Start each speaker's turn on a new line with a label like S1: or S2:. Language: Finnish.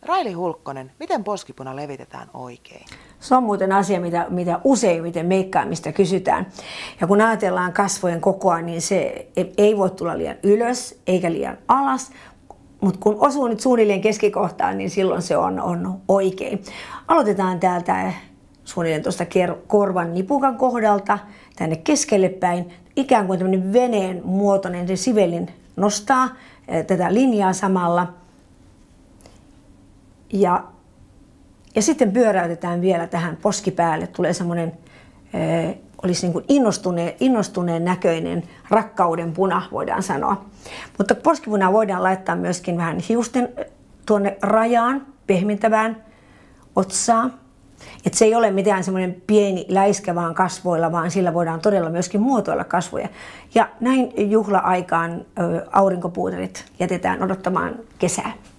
S1: Raili Hulkkonen, miten poskipuna levitetään oikein?
S2: Se on muuten asia, mitä useimmiten meikkaamista kysytään. Ja kun ajatellaan kasvojen kokoa, niin se ei voi tulla liian ylös eikä liian alas. Mutta kun osuu nyt suunnilleen keskikohtaan, niin silloin se on oikein. Aloitetaan täältä suunnilleen tuosta korvan nipukan kohdalta tänne keskelle päin. Ikään kuin tämmöinen veneen muotoinen, se sivelin nostaa tätä linjaa samalla. Ja sitten pyöräytetään vielä tähän poskipäälle. Tulee semmoinen, olisi niin kuin innostuneen näköinen rakkauden puna, voidaan sanoa. Mutta poskipunaa voidaan laittaa myöskin vähän hiusten tuonne rajaan, pehmentävään otsaa. Että se ei ole mitään semmoinen pieni läiskä vaan kasvoilla, vaan sillä voidaan todella myöskin muotoilla kasvoja. Ja näin juhla-aikaan aurinkopuuterit jätetään odottamaan kesää.